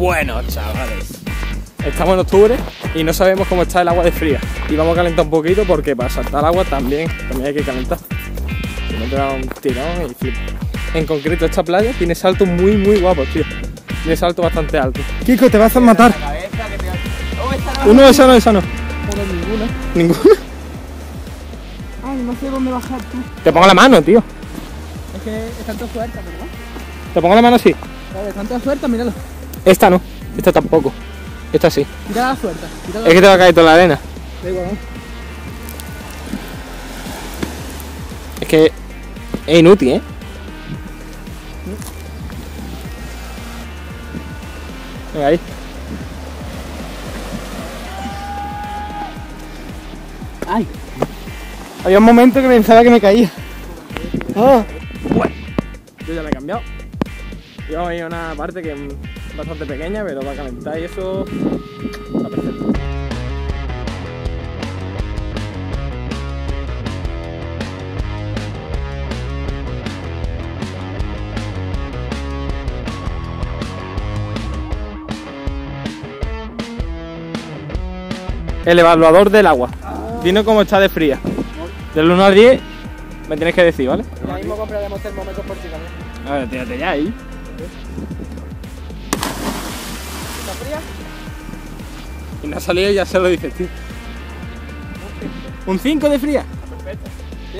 Bueno, chavales, estamos en octubre y no sabemos cómo está el agua de fría. Y vamos a calentar un poquito porque para saltar el agua también hay que calentar. Si no te da un tirón y flipa. En concreto esta playa tiene saltos muy guapos, tío. Tiene saltos bastante altos. Kiko, te vas a matar. Uno, esa no. Ninguna. Ninguna. Ay, no sé dónde bajar tú. Te pongo la mano, tío. Es que están todas sueltas, ¿verdad? Te pongo la mano así. Están todas sueltas, míralo. Esta no, esta tampoco. Esta sí. Tira la suelta. Es que te va a caer toda la arena. Da igual, ¿no? Es que es inútil, ¿eh? Venga, ahí. Ay. Había un momento que pensaba que me caía. Ah. Bueno, yo ya la he cambiado. Y vamos a ir a una parte que es bastante pequeña, pero va a calentar y eso está perfecto. El evaluador del agua. Dinos cómo está de fría. Del 1 al 10 me tienes que decir, ¿vale? Ya mismo compraremos termómetros por ti también. A ver, tírate ya ahí. ¿Está fría? Y no ha salido y ya se lo dices, tío. ¿Un 5 de fría? Perfecto. ¿Sí?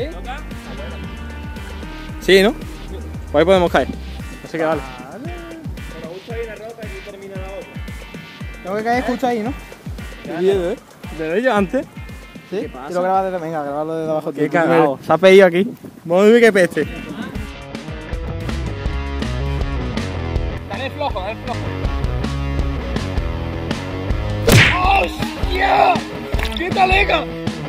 Sí, ¿no? Pues ahí podemos caer. No sé qué vale. Pero justo ahí la roca y termina la otra. Tengo que caer justo ahí, ¿no? Qué miedo, ¿eh? ¿De lo he hecho antes? ¿Sí? Y lo grabas desde... Venga, grabarlo desde abajo. Qué cagado. Se ha pedido aquí. Vamos a ver qué peste. Dale flojo, dale flojo. ¡Hostia! ¡Qué talega!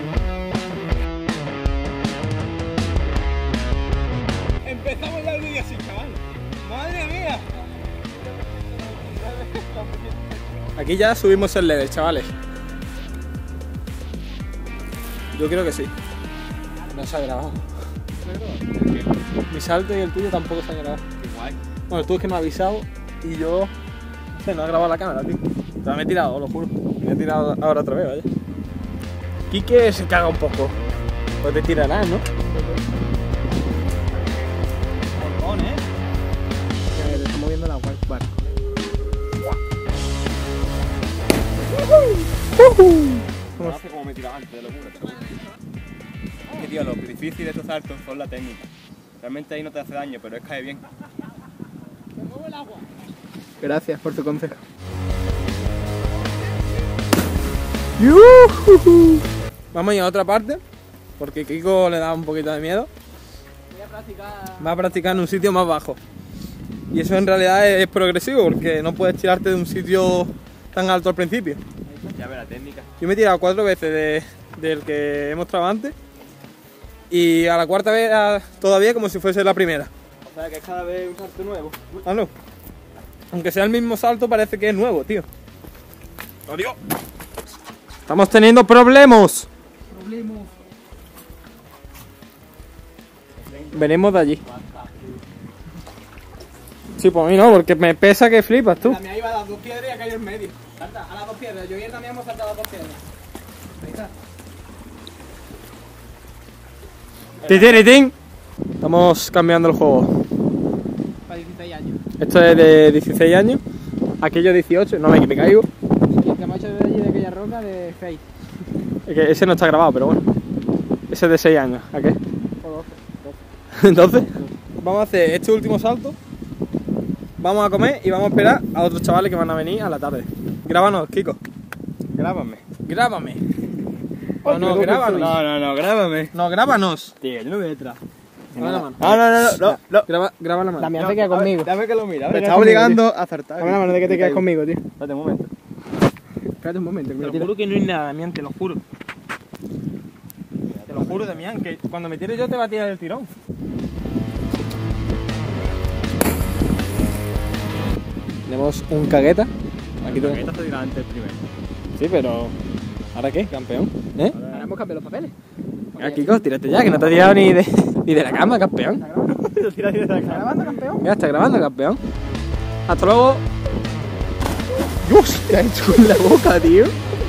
Empezamos ya el vídeo así, chaval. ¡Madre mía! Aquí ya subimos el level, chavales. Yo creo que sí. No se ha grabado. Mi salto y el tuyo tampoco se han grabado. Qué guay. Bueno, tú es que me has avisado y yo... No sé, no he grabado la cámara, tío. Pero me he tirado, os lo juro. Me he tirado ahora otra vez, vaya. Quique se caga un poco. Pues te tirarás, ¿no? Montón, ¿eh? Que le está moviendo la barco. No hace como me tiraba antes, de locura. Es que, tío, lo difícil de estos saltos son la técnica. Realmente ahí no te hace daño, pero es cae bien. Gracias por tu consejo. Vamos a ir a otra parte, porque Kiko le da un poquito de miedo. Voy a practicar... Va a practicar en un sitio más bajo. Y eso en realidad es progresivo, porque no puedes tirarte de un sitio tan alto al principio. Ya ve la técnica. Yo me he tirado 4 veces del que hemos trabado antes. Y a la cuarta vez todavía como si fuese la primera. O sea que es cada vez un salto nuevo. Ah, no. Aunque sea el mismo salto, parece que es nuevo, tío. ¡Adiós! Estamos teniendo problemas. Venimos de allí. Sí, pues a mí no, porque me pesa que flipas tú. La mía iba a las 2 piedras y ha caído en medio. Salta, a las 2 piedras. Yo y él también hemos saltado a las 2 piedras. Ahí está. Titiritín. Estamos cambiando el juego. Para 16 años. Esto es de 16 años. Aquello 18, no me caigo. Y el que me ha hecho de allí de aquella roca de Face. Es que ese no está grabado, pero bueno. Ese es de 6 años. ¿A qué? O 12. Entonces, vamos a hacer este último salto. Vamos a comer y vamos a esperar a otros chavales que van a venir a la tarde. Grábanos, Kiko. Grábame. Grábame. No, grábanos. No, grábame. No, grábanos. Tío, yo no voy detrás. Dame la mano. No. Graba la mano. Damián te queda conmigo. Dame que lo mira. Me Me está está obligando a acertar. Dame la mano de que te quedas conmigo, tío. Espérate un momento. Espérate un momento. Que me Te lo tira. juro que no hay nada, Damián, te lo juro. Te lo juro, Damián, que cuando me tire yo te va a tirar el tirón. Tenemos un cagueta. Aquí tenemos. Esta se tira antes primero. Sí, pero... ¿Ahora qué, campeón? ¿Eh? Ahora hemos cambiado los papeles. Venga, Kiko, tírate ya, que no te has tirado ni de la cama, campeón. Lo tira ahí de la ¿Estás grabando, campeón? Mira, está grabando, campeón. Hasta luego. Dios, ¿qué ha hecho con la boca, tío?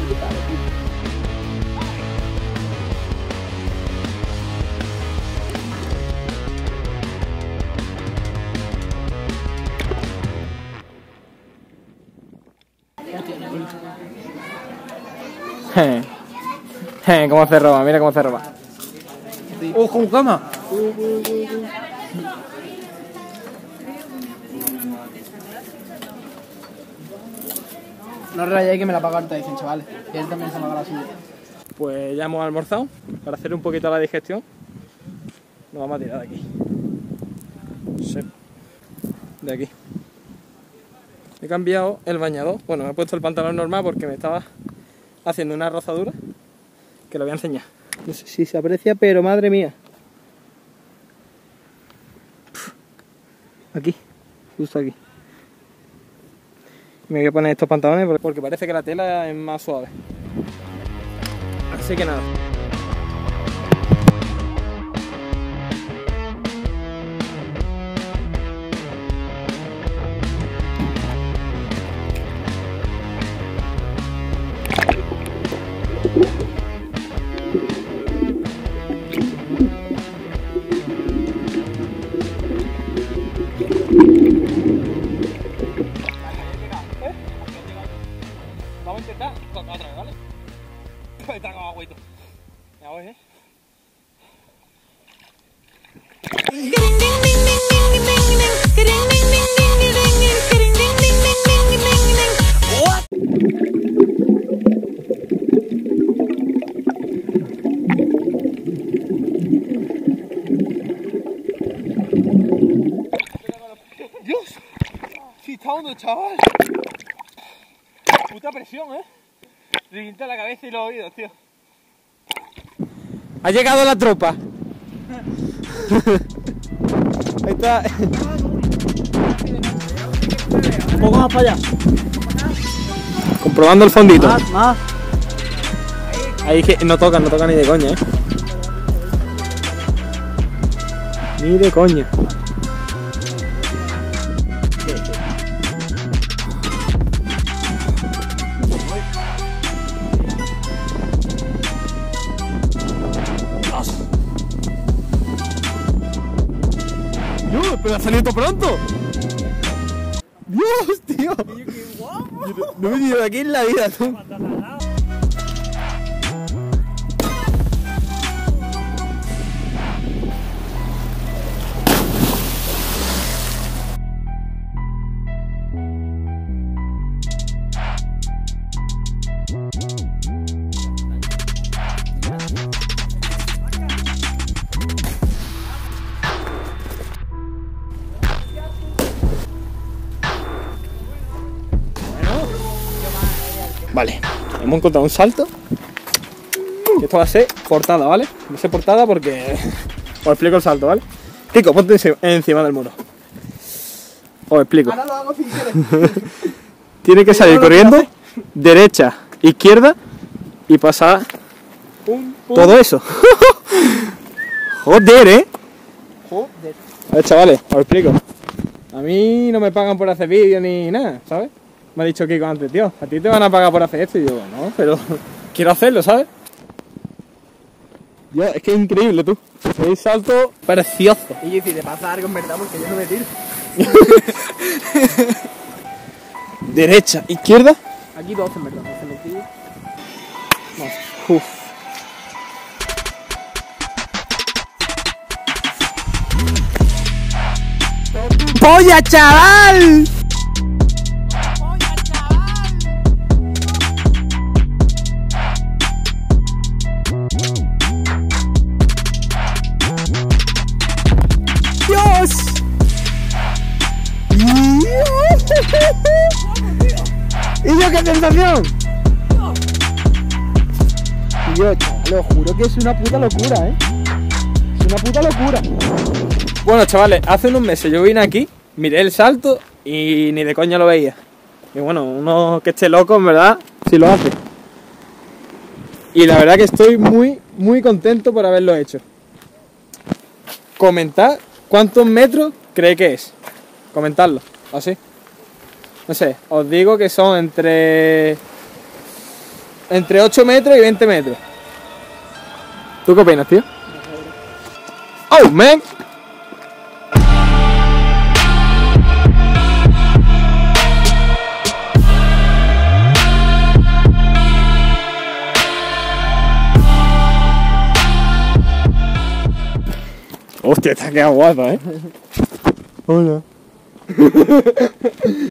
Cómo se roba, mira cómo se roba. ¡Ojo, con cama! No rayéis que me la paga ahorita, dicen chavales. Y él también se paga la suya. Pues ya hemos almorzado. Para hacer un poquito la digestión, nos vamos a tirar de aquí. Sí. De aquí. He cambiado el bañador. Bueno, me he puesto el pantalón normal porque me estaba haciendo una rozadura que lo voy a enseñar. No sé si se aprecia, pero madre mía. Aquí, justo aquí. Me voy a poner estos pantalones porque parece que la tela es más suave. Así que nada. Vamos a intentar otra vez, ¿vale? Está con agüito. Ya voy, ¿eh? Dios, si está hondo, chaval. Puta presión, revienta la cabeza y los oídos, tío. Ha llegado la tropa. Ahí está. Un poco más para allá. Comprobando el fondito. Más. Ahí que no toca ni de coña, Ni de coña. Dios, pero ha salido pronto. Dios, tío. No me he ido de aquí en la vida, tú. Vale, hemos encontrado un salto. Que esto va a ser portada, ¿vale? Va a ser portada porque os explico el salto, ¿vale? Kiko, ponte encima del muro. Os explico. Ahora lo hago sin querer. Tiene que salir corriendo, derecha, izquierda y pasar todo eso. Joder, Joder. A ver, chavales, os explico. A mí no me pagan por hacer vídeos ni nada, ¿sabes? Me ha dicho Kiko antes, tío, a ti te van a pagar por hacer esto. Y yo, no, pero quiero hacerlo, ¿sabes? Ya, es que es increíble, tú. Es un salto precioso. Y yo, si te pasa algo en verdad, porque yo no me tiro. Derecha, izquierda. Aquí 12 en verdad, 12 me tiro. Uf. ¡Polla, chaval! ¡Dios! ¿Y yo qué sensación? Y yo, chaval, os juro que es una puta locura, Es una puta locura. Bueno, chavales, hace unos meses yo vine aquí, miré el salto y ni de coña lo veía. Y bueno, uno que esté loco, en verdad, sí lo hace. Y la verdad que estoy muy contento por haberlo hecho. Comentad cuántos metros cree que es. Comentadlo, así. No sé, os digo que son entre 8 metros y 20 metros. ¿Tú qué opinas, tío? ¡Oh, man! Hostia, está quedado guapa, ¿eh? Hola.